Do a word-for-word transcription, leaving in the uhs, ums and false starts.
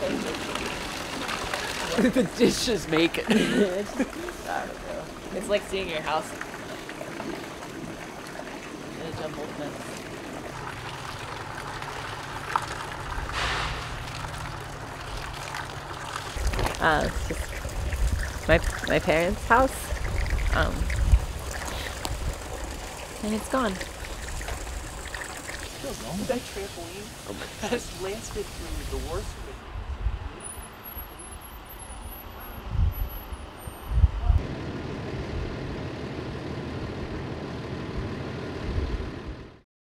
The dishes make it. It's just, I don't know. It's like seeing your house in a jumbled mess. Uh, it's just my my parents' house, um, and it's gone. That trampoline has lasted through the worst